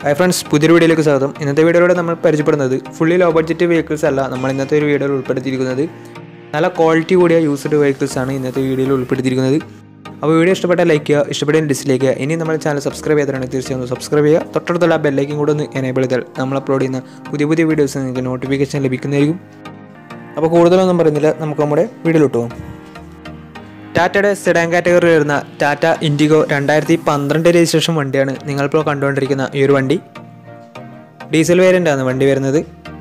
Hi friends, പുതിയൊരു വീഡിയോയിലേക്ക് സ്വാഗതം. ഇന്നത്തെ വീഡിയോയിലൂടെ നമ്മൾ പരിചയപ്പെടുന്നത് ഫുള്ളി ലോ ബഡ്ജറ്റ് വെഹിക്കിൾസ് അല്ല. നമ്മൾ ഇന്നത്തെ ഒരു വീഡിയോയിൽ ഉൾപ്പെടുത്തിയിരിക്കുന്നത് നല്ല ക്വാളിറ്റി കൂടിയ യൂസ്ഡ് വെഹിക്കിൾസ് ആണ് ഇന്നത്തെ വീഡിയോയിൽ ഉൾപ്പെടുത്തിയിരിക്കുന്നത്. അപ്പോൾ വീഡിയോ ഇഷ്ടപ്പെട്ടാൽ ലൈക്ക് ചെയ്യുക, ഇഷ്ടപ്പെട്ടാൽ ഡിസ്ലൈക്ക് ചെയ്യുക. ഇനി നമ്മുടെ ചാനൽ സബ്സ്ക്രൈബ് ചെയ്തിട്ടുണ്ടെങ്കിൽ തീർച്ചയായും സബ്സ്ക്രൈബ് ചെയ്യുക. തൊട്ടടുത്തുള്ള ബെല്ലൈക്കൻ കൂടെ ഒന്ന് എനേബിൾ ചെയ്താൽ നമ്മൾ അപ്ലോഡ് ചെയ്യുന്ന പുതിയ വീഡിയോസ് നിങ്ങൾക്ക് നോട്ടിഫിക്കേഷൻ ലഭിക്കുന്നതായിരിക്കും. അപ്പോൾ കൂടുതലൊന്നും പറയുന്നില്ല, നമുക്ക് നമ്മുടെ വീഡിയോയിലോട്ട് പോകാം. ടാറ്റയുടെ സെഡാൻ കാറ്റഗറിയിൽ വരുന്ന ടാറ്റ ഇൻഡിഗോ 2012 രജിസ്ട്രേഷൻ വണ്ടിയാണ് നിങ്ങളിപ്പോൾ കണ്ടുകൊണ്ടിരിക്കുന്ന ഈ ഒരു വണ്ടി. ഡീസൽ വേരിയൻ്റാണ് വണ്ടി വരുന്നത്.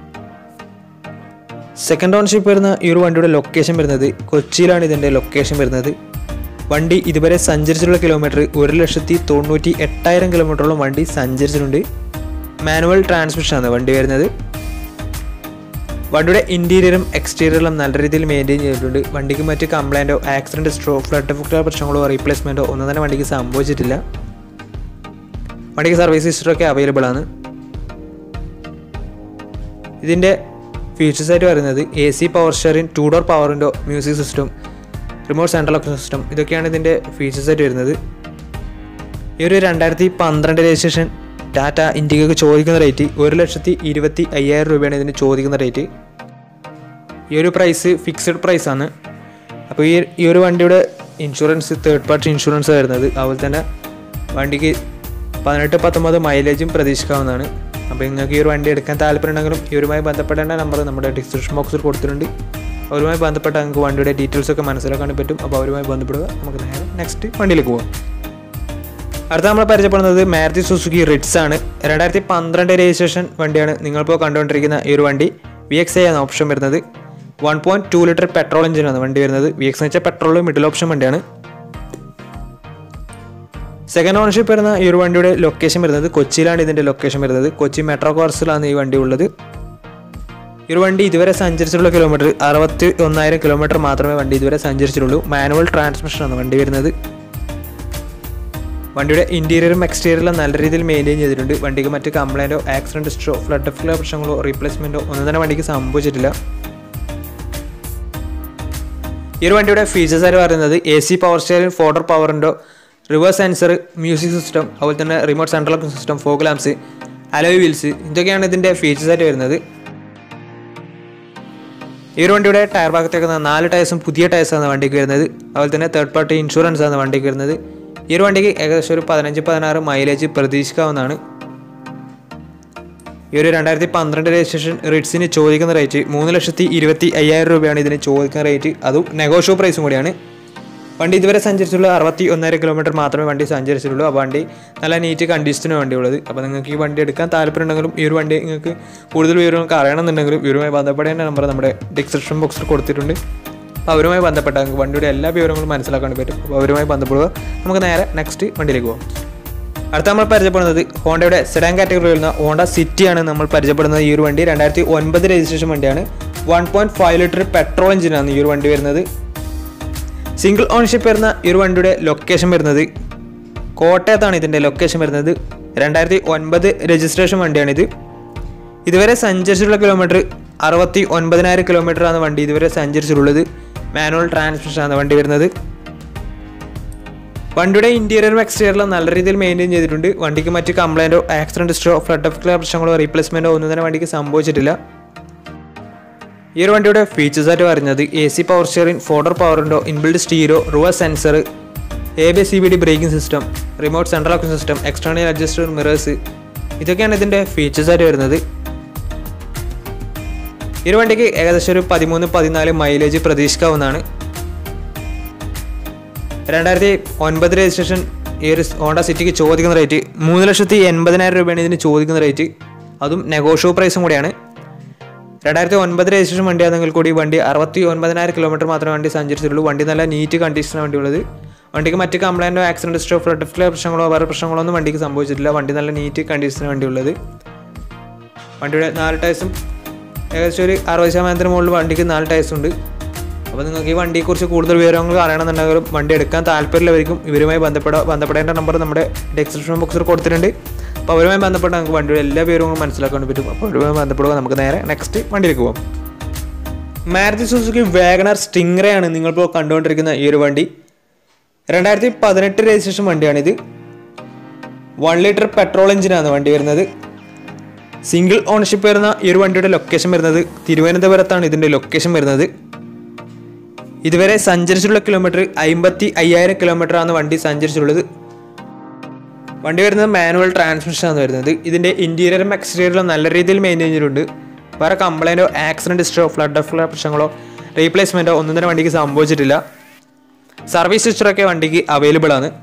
സെക്കൻഡ് ഓൺഷിപ്പ് വരുന്ന ഈ ഒരു വണ്ടിയുടെ ലൊക്കേഷൻ വരുന്നത് കൊച്ചിയിലാണ്. ഇതിൻ്റെ ലൊക്കേഷൻ വരുന്നത്. വണ്ടി ഇതുവരെ സഞ്ചരിച്ചിട്ടുള്ള കിലോമീറ്റർ 1,98,000 കിലോമീറ്ററോളം വണ്ടി സഞ്ചരിച്ചിട്ടുണ്ട്. മാനുവൽ ട്രാൻസ്മിഷനാണ് വണ്ടി വരുന്നത്. വണ്ടിയുടെ ഇൻറ്റീരിയറും എക്സ്റ്റീരിയറും നല്ല രീതിയിൽ മെയിൻറ്റെയിൻ ചെയ്തിട്ടുണ്ട്. വണ്ടിക്ക് മറ്റ് കംപ്ലൈൻറ്റോ ആക്സിഡൻറ്റ് ഫ്ലഡ് പ്രശ്നങ്ങളോ റീപ്ലേസ്മെൻറ്റോ ഒന്നും തന്നെ വണ്ടിക്ക് സംഭവിച്ചിട്ടില്ല. വണ്ടിക്ക് സർവീസ് ഹിസ്റ്ററൊക്കെ അവൈലബിൾ ആണ്. ഇതിൻ്റെ ഫീച്ചേഴ്സായിട്ട് പറയുന്നത് AC power steering, 2 door power window, music system, remote central lock system, ഇതൊക്കെയാണ് ഇതിൻ്റെ ഫീച്ചേഴ്സായിട്ട് വരുന്നത്. ഈ ഒരു 2012 രജിസ്ട്രേഷൻ ടാറ്റ ഇൻഡിഗോക്ക് ചോദിക്കുന്ന റേറ്റ് 1,25,000 രൂപയാണ് ഇതിന് ചോദിക്കുന്ന റേറ്റ്. ഈ ഒരു പ്രൈസ് ഫിക്സഡ് പ്രൈസാണ്. അപ്പോൾ ഈ ഒരു വണ്ടിയുടെ ഇൻഷുറൻസ് തേർഡ് പാർട്ടി ഇൻഷുറൻസ് വരുന്നത്. അതുപോലെ തന്നെ വണ്ടിക്ക് 18-19 മൈലേജും പ്രതീക്ഷിക്കാവുന്നതാണ്. അപ്പോൾ നിങ്ങൾക്ക് ഈ ഒരു വണ്ടി എടുക്കാൻ താല്പര്യമുണ്ടെങ്കിലും ഇവരുമായി ബന്ധപ്പെടേണ്ട നമ്പർ നമ്മുടെ ഡിസ്ക്രിപ്ഷൻ ബോക്സിൽ കൊടുത്തിട്ടുണ്ട്. അവരുമായി ബന്ധപ്പെട്ട നിങ്ങൾക്ക് വണ്ടിയുടെ ഡീറ്റെയിൽസൊക്കെ മനസ്സിലാക്കാൻ പറ്റും. അപ്പോൾ അവരുമായി ബന്ധപ്പെടുക. നമുക്ക് നേരെ നെക്സ്റ്റ് വണ്ടിയിലേക്ക് പോകാം. അടുത്ത നമ്മൾ പരിചയപ്പെടുന്നത് മാരുതി സുസുക്കി റിറ്റ്സ് ആണ്. 2012 രജിസ്ട്രേഷൻ വണ്ടിയാണ് നിങ്ങളിപ്പോൾ കണ്ടുകൊണ്ടിരിക്കുന്ന ഈ ഒരു വണ്ടി. VXI ആണ് ഓപ്ഷൻ വരുന്നത്. 1.2 ലിറ്റർ പെട്രോൾ എഞ്ചിനാണ് വണ്ടി വരുന്നത്. VX എന്ന് വെച്ചാൽ പെട്രോൾ മിഡിൽ ഓപ്ഷൻ വണ്ടിയാണ്. സെക്കൻഡ് ഓണർഷിപ്പ് വരുന്ന ഈ ഒരു വണ്ടിയുടെ ലൊക്കേഷൻ വരുന്നത് കൊച്ചിയിലാണ്. ഇതിൻ്റെ ലൊക്കേഷൻ വരുന്നത് കൊച്ചി മെട്രോ കോഴ്സിലാണ് ഈ വണ്ടി ഉള്ളത്. ഈ ഒരു വണ്ടി ഇതുവരെ സഞ്ചരിച്ചിട്ടുള്ള കിലോമീറ്റർ 61,000 കിലോമീറ്റർ മാത്രമേ വണ്ടി ഇതുവരെ സഞ്ചരിച്ചിട്ടുള്ളൂ. മാനുവൽ ട്രാൻസ്മിഷനാണ് വണ്ടി വരുന്നത്. വണ്ടിയുടെ ഇൻറ്റീരിയറും എക്സ്റ്റീരിയറും നല്ല രീതിയിൽ മെയിൻറ്റെയിൻ ചെയ്തിട്ടുണ്ട്. വണ്ടിക്ക് മറ്റ് കംപ്ലൈൻറ്റോ ആക്സിഡൻറ്റോ ഫ്ലഡ് പ്രശ്നങ്ങളോ റീപ്ലേസ്മെൻറ്റോ ഒന്നും തന്നെ വണ്ടിക്ക് സംഭവിച്ചിട്ടില്ല. ഈ ഒരു വണ്ടിയുടെ ഫീച്ചേഴ്സ് ആയിട്ട് പറയുന്നത് AC power steering, 4 door power window, reverse sensor, music system, അതുപോലെ തന്നെ remote central lock system, fog lamps, alloy wheels, ഇതൊക്കെയാണ് ഇതിൻ്റെ ഫീച്ചേഴ്സ് ആയിട്ട് വരുന്നത്. ഈ ഒരു വണ്ടിയുടെ ടയർ ഭാഗത്തേക്ക് 4 ടയർസും പുതിയ ടയർസാണ് വണ്ടിക്ക് വരുന്നത്. അതുപോലെ തന്നെ തേർഡ് പാർട്ടി ഇൻഷുറൻസ് ആണ് വണ്ടിക്ക് വരുന്നത്. ഈ ഒരു വണ്ടിക്ക് ഏകദേശം ഒരു 15-16 മൈലേജ് പ്രതീക്ഷിക്കാവുന്നതാണ്. ഈ ഒരു 2012 രജിസ്ട്രേഷൻ റിറ്റ്സിന് ചോദിക്കുന്ന റേറ്റ് 3,25,000 രൂപയാണ് ഇതിന് ചോദിക്കുന്ന റേറ്റ്. അതും നെഗോഷ്യബിൾ പ്രൈസും കൂടിയാണ്. വണ്ടി ഇതുവരെ സഞ്ചരിച്ചുള്ള 61,000 കിലോമീറ്റർ മാത്രമേ വണ്ടി സഞ്ചരിച്ചിട്ടുള്ളൂ. ആ വണ്ടി നല്ല നീറ്റ് കണ്ടീഷന് വണ്ടി ഉള്ളത്. അപ്പോൾ നിങ്ങൾക്ക് ഈ വണ്ടി എടുക്കാൻ താല്പര്യമുണ്ടെങ്കിലും ഈ ഒരു വണ്ടി നിങ്ങൾക്ക് കൂടുതൽ വിവരങ്ങൾക്ക് അറിയണമെന്നുണ്ടെങ്കിലും ഇവരുമായി ബന്ധപ്പെടേണ്ട നമ്പർ നമ്മുടെ ഡിസ്ക്രിപ്ഷൻ ബോക്സിൽ കൊടുത്തിട്ടുണ്ട്. അപ്പോൾ അവരുമായി ബന്ധപ്പെട്ട നിങ്ങൾക്ക് വണ്ടിയുടെ എല്ലാ വിവരങ്ങളും മനസ്സിലാക്കാൻ പറ്റും. അപ്പോൾ അവരുമായി ബന്ധപ്പെടുക. നമുക്ക് നേരെ നെക്സ്റ്റ് വണ്ടിയിലേക്ക് പോകാം. അടുത്ത നമ്മൾ പരിചയപ്പെടുന്നത് ഹോണ്ടയുടെ സെഡാൻ കാറ്റഗറിയിൽ വരുന്ന ഹോണ്ട സിറ്റിയാണ് നമ്മൾ പരിചയപ്പെടുന്നത്. ഈ ഒരു വണ്ടി 2009 രജിസ്ട്രേഷൻ വണ്ടിയാണ്. 1.5 ലിറ്റർ പെട്രോൾ എഞ്ചിനാണ് ഈ ഒരു വണ്ടി വരുന്നത്. സിംഗിൾ ഓൺഷിപ്പ് വരുന്ന ഈ ഒരു വണ്ടിയുടെ ലൊക്കേഷൻ വരുന്നത് കോട്ടയത്താണ്. ഇതിൻ്റെ ലൊക്കേഷൻ വരുന്നത്. 2009 രജിസ്ട്രേഷൻ വണ്ടിയാണിത്. ഇതുവരെ സഞ്ചരിച്ചിട്ടുള്ള കിലോമീറ്റർ 69,000 കിലോമീറ്ററാണ് വണ്ടി ഇതുവരെ സഞ്ചരിച്ചിട്ടുള്ളത്. മാനുവൽ ട്രാൻസ്മിഷനാണ് വണ്ടി വരുന്നത്. വണ്ടിയുടെ ഇൻറ്റീരിയറും എക്സ്റ്റീരിയറും നല്ല രീതിയിൽ മെയിൻറ്റെയിൻ ചെയ്തിട്ടുണ്ട്. വണ്ടിക്ക് മറ്റ് കംപ്ലൈൻറ്റോ ആക്സിഡൻറ്റോ ഫ്ലഡ് പ്രശ്നങ്ങളോ റീപ്ലേസ്മെൻറ്റോ ഒന്നും തന്നെ വണ്ടിക്ക് സംഭവിച്ചിട്ടില്ല. ഈ ഒരു വണ്ടിയുടെ ഫീച്ചേഴ്സായിട്ട് പറയുന്നത് AC power steering, 4 door power window, inbuilt stereo, reverse sensor, ABS CBD braking system, remote central lock system, external adjuster mirrors, ഇതൊക്കെയാണ് ഇതിൻ്റെ ഫീച്ചേഴ്സായിട്ട് വരുന്നത്. ഈ ഒരു വണ്ടിക്ക് ഏകദേശം ഒരു 13-14 മൈലേജ് പ്രതീക്ഷിക്കാവുന്നതാണ്. 2009 രജിസ്ട്രേഷൻ ഈ ഒരു ഹോണ്ട സിറ്റിക്ക് ചോദിക്കുന്ന റേറ്റ് 3,80,000 രൂപയാണ് ഇതിന് ചോദിക്കുന്ന റേറ്റ്. അതും നെഗോഷ്യബിൾ പ്രൈസും കൂടിയാണ്. 2009 രജിസ്ട്രേഷൻ വണ്ടിയാണെങ്കിൽ കൂടി വണ്ടി 69,000 കിലോമീറ്റർ മാത്രമേ വണ്ടി സഞ്ചരിച്ചിട്ടുള്ളൂ. വണ്ടി നല്ല നീറ്റ് കണ്ടീഷനാണ് വണ്ടി ഉള്ളത്. വണ്ടിക്ക് മറ്റ് കംപ്ലൈൻറ്റോ ആക്സിഡൻറ്റോ ഫ്ലഡ് പ്രശ്നങ്ങളോ വേറെ പ്രശ്നങ്ങളോ ഒന്നും വണ്ടിക്ക് സംഭവിച്ചിട്ടില്ല. വണ്ടി നല്ല നീറ്റ് കണ്ടീഷനാണ് വണ്ടി ഉള്ളത്. വണ്ടിയുടെ 4 ടയർസും ഏകദേശം ഒരു 60% മുകളിൽ വണ്ടിക്ക് 4 ടയർസ് ഉണ്ട്. അപ്പോൾ നിങ്ങൾക്ക് ഈ വണ്ടിയെക്കുറിച്ച് കൂടുതൽ വിവരങ്ങൾ അറിയണമെന്നുണ്ടെങ്കിലും വണ്ടി എടുക്കാൻ താല്പര്യമുള്ളവർക്കും ഇവരുമായി ബന്ധപ്പെടേണ്ട നമ്പർ നമ്മുടെ ഡിസ്ക്രിപ്ഷൻ ബോക്സിൽ കൊടുത്തിട്ടുണ്ട്. അപ്പോൾ അവരുമായി ബന്ധപ്പെട്ട് നമുക്ക് വണ്ടിയുടെ എല്ലാ വിവരങ്ങളും മനസ്സിലാക്കാൻ പറ്റും. അപ്പോൾ അവരുമായി ബന്ധപ്പെടുക. നമുക്ക് നേരെ നെക്സ്റ്റ് വണ്ടിയിലേക്ക് പോകാം. മാരുതി സുസുക്കി WagonR stingray ആണ് നിങ്ങളിപ്പോൾ കണ്ടുകൊണ്ടിരിക്കുന്ന ഈ ഒരു വണ്ടി. 2018 രജിസ്ട്രേഷൻ വണ്ടിയാണിത്. 1 ലിറ്റർ പെട്രോൾ എഞ്ചിനാണ് വണ്ടി വരുന്നത്. സിംഗിൾ ഓണർഷിപ്പ് വരുന്ന ഈ ഒരു വണ്ടിയുടെ ലൊക്കേഷൻ വരുന്നത് തിരുവനന്തപുരത്താണ് ഇതിൻ്റെ ലൊക്കേഷൻ വരുന്നത്. ഇതുവരെ സഞ്ചരിച്ചിട്ടുള്ള കിലോമീറ്റർ 55,000 കിലോമീറ്റർ ആണ് വണ്ടി സഞ്ചരിച്ചിട്ടുള്ളത്. വണ്ടി വരുന്നത് മാനുവൽ ട്രാൻസ്മിഷൻ ആണ് വരുന്നത്. ഇതിൻ്റെ ഇൻറ്റീരിയറും എക്സ്റ്റീരിയറും നല്ല രീതിയിൽ മെയിൻറ്റെയിൻ ചെയ്തിട്ടുണ്ട്. വേറെ കംപ്ലൈൻറ്റോ ആക്സിഡൻറ്റ് ഹിസ്റ്ററോ ഫ്ലഡ് പ്രശ്നങ്ങളോ റീപ്ലേസ്മെൻറ്റോ ഒന്നും തന്നെ വണ്ടിക്ക് സംഭവിച്ചിട്ടില്ല. സർവീസ് ഹിസ്റ്ററൊക്കെ വണ്ടിക്ക് അവൈലബിൾ ആണ്.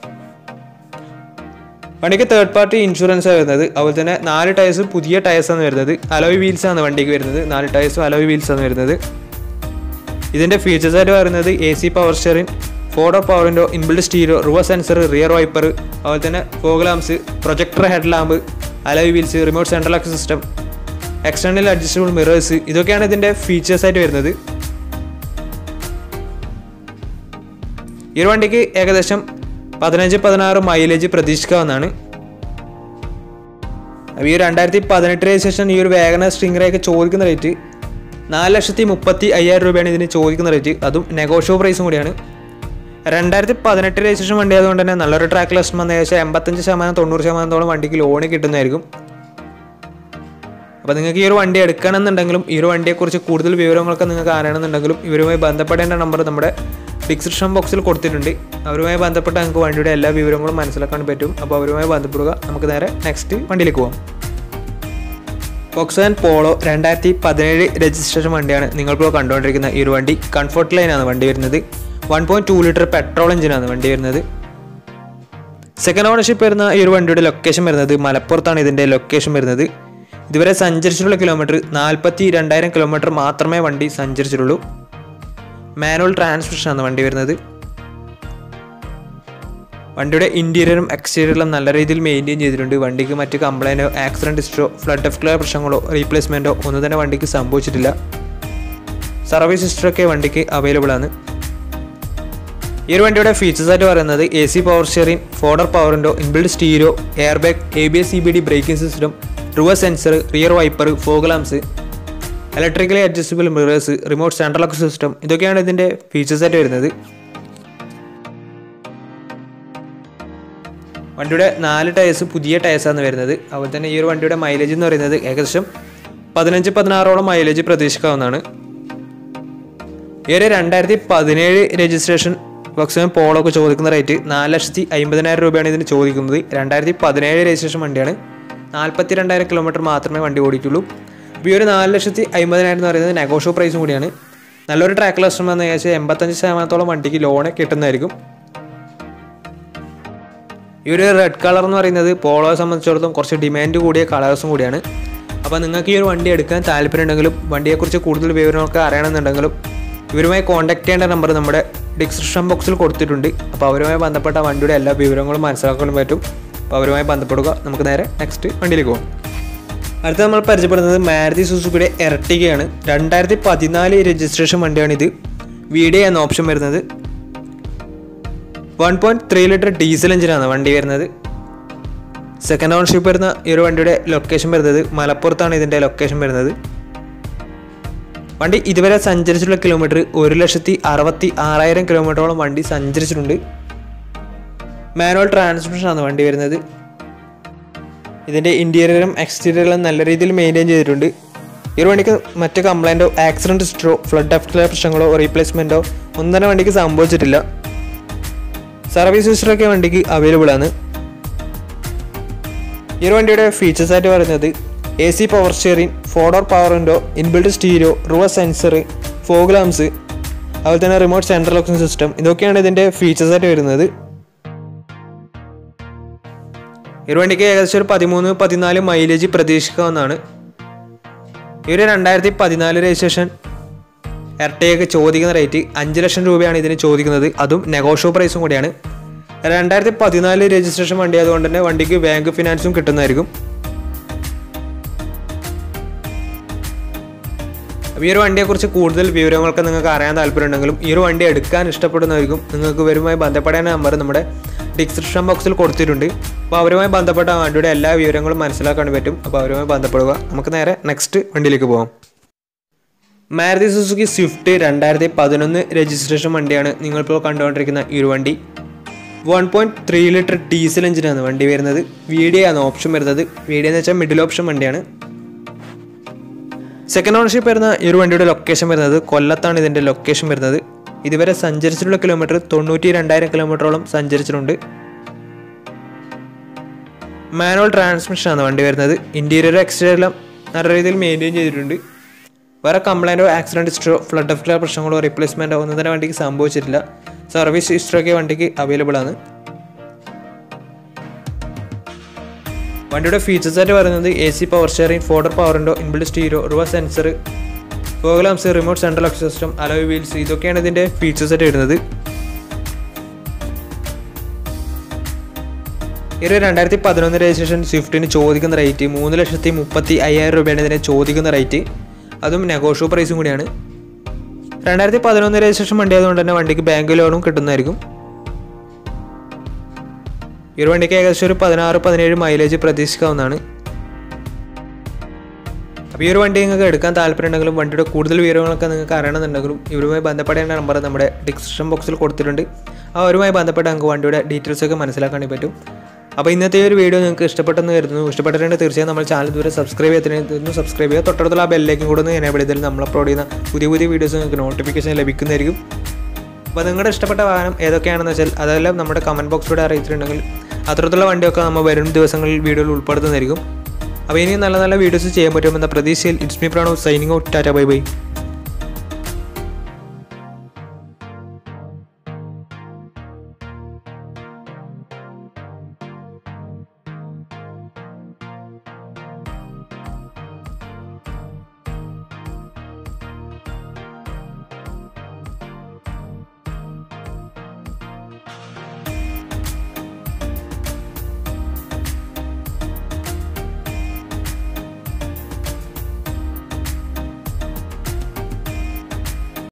വണ്ടിക്ക് തേർഡ് പാർട്ടി ഇൻഷുറൻസ് ആണ് വരുന്നത്. അതുപോലെ തന്നെ 4 ടയേഴ്സ് പുതിയ ടയേഴ്സാണ് വരുന്നത്. അലോയ് വീൽസ് ആണ് വണ്ടിക്ക് വരുന്നത്. 4 ടയേഴ്സും അലോയ് വീൽസ് ആണ് വരുന്നത്. ഇതിൻ്റെ ഫീച്ചേഴ്സ് ആയിട്ട് പറയുന്നത് AC power steering, 4 power window, inbuilt stereo, reverse sensor, rear wiper, അതുപോലെ തന്നെ fog lamps, projector head lamp, alloy wheels, remote central lock system, external adjustable mirrors, ഇതൊക്കെയാണ് ഇതിൻ്റെ ഫീച്ചേഴ്സ് ആയിട്ട് വരുന്നത്. ഈ ഒരു വണ്ടിക്ക് ഏകദേശം 15-16 മൈലേജ് പ്രതീക്ഷിക്കാവുന്നതാണ്. അപ്പോൾ ഈ 2018 രജിസ്ട്രേഷൻ ഈ ഒരു WagonR stingray ഒക്കെ ചോദിക്കുന്ന റേറ്റ് 4,35,000 രൂപയാണ് ഇതിന് ചോദിക്കുന്ന റേറ്റ്. അതും നെഗോഷ്യബിൾ പ്രൈസും കൂടിയാണ്. 2018 രജിസ്ട്രേഷൻ വണ്ടി ആയതുകൊണ്ട് തന്നെ നല്ലൊരു ട്രാക്ക് ലിസ്റ്റ് വന്ന ഏകദേശം 85%-90%-ഓളം വണ്ടിക്ക് ലോണ് കിട്ടുന്നതായിരിക്കും. അപ്പോൾ നിങ്ങൾക്ക് ഈ ഒരു വണ്ടി എടുക്കണമെന്നുണ്ടെങ്കിലും ഈ ഒരു വണ്ടിയെക്കുറിച്ച് കൂടുതൽ വിവരങ്ങളൊക്കെ നിങ്ങൾക്ക് അറിയണമെന്നുണ്ടെങ്കിലും ഇവരുമായി ബന്ധപ്പെടേണ്ട നമ്പർ നമ്മുടെ ഡിസ്ക്രിപ്ഷൻ ബോക്സിൽ കൊടുത്തിട്ടുണ്ട്. അവരുമായി ബന്ധപ്പെട്ട് നിങ്ങൾക്ക് വണ്ടിയുടെ എല്ലാ വിവരങ്ങളും മനസ്സിലാക്കാൻ പറ്റും. അപ്പോൾ അവരുമായി ബന്ധപ്പെടുക. നമുക്ക് നേരെ നെക്സ്റ്റ് വണ്ടിയിലേക്ക് പോകാം. Volkswagen പോളോ 2017 രജിസ്ട്രേഷൻ വണ്ടിയാണ് നിങ്ങളിപ്പോൾ കണ്ടുകൊണ്ടിരിക്കുന്ന ഈ ഒരു വണ്ടി. കംഫർട്ട് ലൈനാണ് വണ്ടി വരുന്നത്. 1.2 ലിറ്റർ പെട്രോൾ എഞ്ചിനാണ് വണ്ടി വരുന്നത്. സെക്കൻഡ് ഓണർഷിപ്പ് വരുന്ന ഈ ഒരു വണ്ടിയുടെ ലൊക്കേഷൻ വരുന്നത് മലപ്പുറത്താണ് ഇതിൻ്റെ ലൊക്കേഷൻ വരുന്നത്. ഇതുവരെ സഞ്ചരിച്ചിട്ടുള്ള കിലോമീറ്റർ 42,000 കിലോമീറ്റർ മാത്രമേ വണ്ടി സഞ്ചരിച്ചിട്ടുള്ളൂ. മാനുവൽ ട്രാൻസ്മിഷനാണ് വണ്ടി വരുന്നത്. വണ്ടിയുടെ ഇൻറ്റീരിയറും എക്സ്റ്റീരിയറും നല്ല രീതിയിൽ മെയിൻറ്റെയിൻ ചെയ്തിട്ടുണ്ട്. വണ്ടിക്ക് മറ്റ് കംപ്ലൈൻറ്റോ ആക്സിഡൻറ്റ് ഹിസ്റ്ററോ ഫ്ലഡ് പ്രശ്നങ്ങളോ റീപ്ലേസ്മെൻറ്റോ ഒന്നും തന്നെ വണ്ടിക്ക് സംഭവിച്ചിട്ടില്ല. സർവീസ് ഹിസ്റ്ററൊക്കെ വണ്ടിക്ക് അവൈലബിൾ ആണ്. ഈ ഒരു വണ്ടിയുടെ ഫീച്ചേഴ്സ് ആയിട്ട് പറയുന്നത് AC power steering, 4 power window, inbuilt stereo, air bag, ABS CBD braking system, reverse sensor, rear wiper, fog lamps, electrically adjustable mirrors, remote central lock system, ഇതൊക്കെയാണ് ഇതിൻ്റെ ഫീച്ചേഴ്സ് ആയിട്ട് വരുന്നത്. വണ്ടിയുടെ 4 ടയേഴ്സ് പുതിയ ടയേഴ്സാണ് വരുന്നത്. അതുപോലെ തന്നെ ഈ ഒരു വണ്ടിയുടെ മൈലേജ് എന്ന് പറയുന്നത് ഏകദേശം 15-16ഓളം മൈലേജ് പ്രതീക്ഷിക്കാവുന്നതാണ്. ഈ ഒരു 2017 രജിസ്ട്രേഷൻ Volkswagen പോളോ ഒക്കെ ചോദിക്കുന്ന റേറ്റ് 4,50,000 രൂപയാണ് ഇതിന് ചോദിക്കുന്നത്. 2017 രജിസ്ട്രേഷൻ വണ്ടിയാണ്. 42,000 കിലോമീറ്റർ മാത്രമേ വണ്ടി ഓടിയിട്ടുള്ളൂ. അപ്പോൾ ഈ ഒരു 4,50,000 എന്ന് പറയുന്നത് നെഗോഷ്യബിൾ പ്രൈസും കൂടിയാണ്. നല്ലൊരു ട്രാക്ക് ലിസ്റ്റ് വന്ന ഏകദേശം 85%-ഓളം വണ്ടിക്ക് ലോണ് കിട്ടുന്നതായിരിക്കും. ഈ ഒരു റെഡ് കളർ എന്ന് പറയുന്നത് പോളോയെ സംബന്ധിച്ചിടത്തോളം കുറച്ച് ഡിമാൻഡ് കൂടിയ കളേഴ്സും കൂടിയാണ്. അപ്പോൾ നിങ്ങൾക്ക് ഈ ഒരു വണ്ടി എടുക്കാൻ താല്പര്യമുണ്ടെങ്കിലും വണ്ടിയെക്കുറിച്ച് കൂടുതൽ വിവരങ്ങളൊക്കെ അറിയണമെന്നുണ്ടെങ്കിലും ഇവരുമായി കോൺടാക്ട് ചെയ്യേണ്ട നമ്പർ നമ്മുടെ ഡിസ്ക്രിപ്ഷൻ ബോക്സിൽ കൊടുത്തിട്ടുണ്ട്. അപ്പോൾ അവരുമായി ബന്ധപ്പെട്ട വണ്ടിയുടെ എല്ലാ വിവരങ്ങളും മനസ്സിലാക്കാൻ പറ്റും. അപ്പോൾ അവരുമായി ബന്ധപ്പെടുക. നമുക്ക് നേരെ നെക്സ്റ്റ് വണ്ടിയിലേക്ക് പോകാം. അടുത്ത നമ്മൾ പരിചയപ്പെടുന്നത് മാരുതി സുസുക്കിയുടെ എർട്ടിഗയാണ്. 2014 രജിസ്ട്രേഷൻ വണ്ടിയാണിത്. VDI എന്ന ഓപ്ഷൻ വരുന്നത്. 1.3 ലിറ്റർ ഡീസൽ എഞ്ചിനാണ് വണ്ടി വരുന്നത്. സെക്കൻഡ് ഓണർഷിപ്പ് വരുന്ന ഈ ഒരു വണ്ടിയുടെ ലൊക്കേഷൻ വരുന്നത് മലപ്പുറത്താണ് ഇതിൻ്റെ ലൊക്കേഷൻ വരുന്നത്. വണ്ടി ഇതുവരെ സഞ്ചരിച്ചിട്ടുള്ള കിലോമീറ്റർ 1,66,000 കിലോമീറ്ററോളം വണ്ടി സഞ്ചരിച്ചിട്ടുണ്ട്. മാനുവൽ ട്രാൻസ്മിഷനാണ് വണ്ടി വരുന്നത്. ഇതിൻ്റെ ഇൻറ്റീരിയറും എക്സ്റ്റീരിയറും നല്ല രീതിയിൽ മെയിൻറ്റെയിൻ ചെയ്തിട്ടുണ്ട്. ഈ ഒരു വണ്ടിക്ക് മറ്റ് കംപ്ലൈൻറ്റോ ആക്സിഡൻറ്റ് ഹിസ്റ്ററോ ഫ്ലഡ് പ്രശ്നങ്ങളോ റീപ്ലേസ്മെൻറ്റോ ഒന്നും തന്നെ വണ്ടിക്ക് സംഭവിച്ചിട്ടില്ല. സർവീസ് ഹിസ്റ്ററൊക്കെ വണ്ടിക്ക് അവൈലബിൾ ആണ്. ഈ ഒരു വണ്ടിയുടെ ഫീച്ചേഴ്സ് ആയിട്ട് പറയുന്നത് AC power steering, 4 power window, inbuilt stereo, reverse sensor, fog lamps, അതുപോലെ തന്നെ റിമോട്ട് സെൻട്രൽ ലോക്കിംഗ് സിസ്റ്റം, ഇതൊക്കെയാണ് ഇതിൻ്റെ ഫീച്ചേഴ്സ് ആയിട്ട് വരുന്നത്. ഈ ഒരു വണ്ടിക്ക് ഏകദേശം ഒരു 13-14 മൈലേജ് പ്രതീക്ഷിക്കാവുന്നതാണ്. ഈ ഒരു 2014 രജിസ്ട്രേഷൻ എർട്ടിഗയ്ക്ക് ചോദിക്കുന്ന റേറ്റ് 5 ലക്ഷം രൂപയാണ് ഇതിന് ചോദിക്കുന്നത്. അതും നെഗോഷ്യബിൾ പ്രൈസും കൂടിയാണ്. 2014 രജിസ്ട്രേഷൻ വണ്ടി ആയതുകൊണ്ട് തന്നെ വണ്ടിക്ക് ബാങ്ക് ഫിനാൻസും കിട്ടുന്നതായിരിക്കും. അപ്പോൾ ഈ ഒരു വണ്ടിയെക്കുറിച്ച് കൂടുതൽ വിവരങ്ങളൊക്കെ നിങ്ങൾക്ക് അറിയാൻ താല്പര്യമുണ്ടെങ്കിലും ഈ ഒരു വണ്ടി എടുക്കാൻ ഇഷ്ടപ്പെടുന്നവർക്കും നിങ്ങൾക്ക് ഇവരുമായി ബന്ധപ്പെടേണ്ട നമ്പർ നമ്മുടെ ഡിസ്ക്രിപ്ഷൻ ബോക്സിൽ കൊടുത്തിട്ടുണ്ട്. അപ്പോൾ അവരുമായി ബന്ധപ്പെട്ട വണ്ടിയുടെ എല്ലാ വിവരങ്ങളും മനസ്സിലാക്കാൻ പറ്റും. അപ്പോൾ അവരുമായി ബന്ധപ്പെടുക. നമുക്ക് നേരെ നെക്സ്റ്റ് വണ്ടിയിലേക്ക് പോകാം. മാരുതി സുസുക്കി സ്വിഫ്റ്റ് 2011 രജിസ്ട്രേഷൻ വണ്ടിയാണ് നിങ്ങളിപ്പോൾ കണ്ടുകൊണ്ടിരിക്കുന്ന ഈ ഒരു വണ്ടി. 1.3 ലിറ്റർ ഡീസൽ എഞ്ചിനാണ് വണ്ടി വരുന്നത്. VDI ആണ് ഓപ്ഷൻ വരുന്നത്. VDI എന്ന് വെച്ചാൽ മിഡിൽ ഓപ്ഷൻ വണ്ടിയാണ്. സെക്കൻഡ് ഓണർഷിപ്പ് വരുന്ന ഈ ഒരു വണ്ടിയുടെ ലൊക്കേഷൻ വരുന്നത് കൊല്ലത്താണ് ഇതിൻ്റെ ലൊക്കേഷൻ വരുന്നത്. ഇതുവരെ സഞ്ചരിച്ചിട്ടുള്ള കിലോമീറ്റർ 92,000 കിലോമീറ്ററോളം സഞ്ചരിച്ചിട്ടുണ്ട്. മാനുവൽ ട്രാൻസ്മിഷനാണ് വണ്ടി വരുന്നത്. ഇൻറ്റീരിയർ എക്സ്റ്റീരിയർ എല്ലാം നല്ല രീതിയിൽ മെയിൻറ്റെയിൻ ചെയ്തിട്ടുണ്ട്. വേറെ കംപ്ലൈൻറ്റോ ആക്സിഡൻറ്റ് ഹിസ്റ്ററോ ഫ്ലഡ് ഓഫ് പ്രശ്നങ്ങളോ റീപ്ലേസ്മെൻറ്റോ ഒന്നും തന്നെ വണ്ടിക്ക് സംഭവിച്ചിട്ടില്ല. സർവീസ് ഹിസ്റ്ററൊക്കെ വണ്ടിക്ക് അവൈലബിൾ ആണ്. വണ്ടിയുടെ ഫീച്ചേഴ്സ് ആയിട്ട് പറയുന്നത് AC power steering, 4 power window, inbuilt stereo, reverse sensor, fog lamps, remote central lock system, alloy wheels, ഇതൊക്കെയാണ് ഇതിൻ്റെ ഫീച്ചേഴ്സ് ആയിട്ട് വരുന്നത്. ഈ ഒരു 2011 രജിസ്ട്രേഷൻ സ്വിഫ്റ്റിന് ചോദിക്കുന്ന റേറ്റ് 3,35,000 രൂപയാണ് ഇതിനെ ചോദിക്കുന്ന റേറ്റ്. അതും നെഗോഷ്യബിൾ പ്രൈസും കൂടിയാണ്. 2011 രജിസ്ട്രേഷൻ വണ്ടി ആയതുകൊണ്ട് തന്നെ വണ്ടിക്ക് ബാങ്ക് ലോണും കിട്ടുന്നതായിരിക്കും. ഈ ഒരു വണ്ടിക്ക് ഏകദേശം ഒരു 16-17 മൈലേജ് പ്രതീക്ഷിക്കാവുന്നതാണ്. അപ്പോൾ ഈ ഒരു വണ്ടി നിങ്ങൾക്ക് എടുക്കാൻ താല്പര്യമുണ്ടെങ്കിലും വണ്ടിയുടെ കൂടുതൽ വിവരങ്ങളൊക്കെ നിങ്ങൾക്ക് അറിയണമെന്നുണ്ടെങ്കിലും ഇവരുമായി ബന്ധപ്പെടേണ്ട നമ്പർ നമ്മുടെ ഡിസ്ക്രിപ്ഷൻ ബോക്സിൽ കൊടുത്തിട്ടുണ്ട്. അവരുമായി ബന്ധപ്പെട്ട് നിങ്ങൾക്ക് വണ്ടിയുടെ ഡീറ്റെയിൽസൊക്കെ മനസ്സിലാക്കാൻ പറ്റും. അപ്പോൾ ഇന്നത്തെ ഒരു വീഡിയോ നിങ്ങൾക്ക് ഇഷ്ടപ്പെട്ടെന്ന് കരുതുന്നു. ഇഷ്ടപ്പെട്ടിട്ടുണ്ടെങ്കിൽ തീർച്ചയായും നമ്മൾ ചാനൽ ഇതുവരെ സബ്സ്ക്രൈബ് ചെയ്തിട്ടുണ്ടെങ്കിൽ സബ്സ്ക്രൈബ് ചെയ്യുക. തൊട്ടടുത്തുള്ള ആ ബെല്ലിലേക്കും കൂടെ ഒന്ന് എനേബിൾ ചെയ്താൽ നമ്മൾ അപ്ലോഡ് ചെയ്യുന്ന പുതിയ വീഡിയോസ് നിങ്ങൾക്ക് നോട്ടിഫിക്കേഷൻ ലഭിക്കുന്നതായിരിക്കും. അപ്പോൾ നിങ്ങളുടെ ഇഷ്ടപ്പെട്ട വാഹനം ഏതൊക്കെയാണെന്ന് വെച്ചാൽ അതെല്ലാം നമ്മുടെ കമൻറ്റ് ബോക്സിലൂടെ അറിയിച്ചിട്ടുണ്ടെങ്കിൽ അത്തരത്തിലുള്ള വണ്ടിയൊക്കെ നമ്മൾ വരും ദിവസങ്ങളിൽ വീഡിയോയിൽ ഉൾപ്പെടുത്തുന്നതായിരിക്കും. അപ്പോൾ ഇനി നല്ല വീഡിയോസ് ചെയ്യാൻ പറ്റുമെന്ന പ്രതീക്ഷയിൽ it's me Pranav signing out. Tata bye by.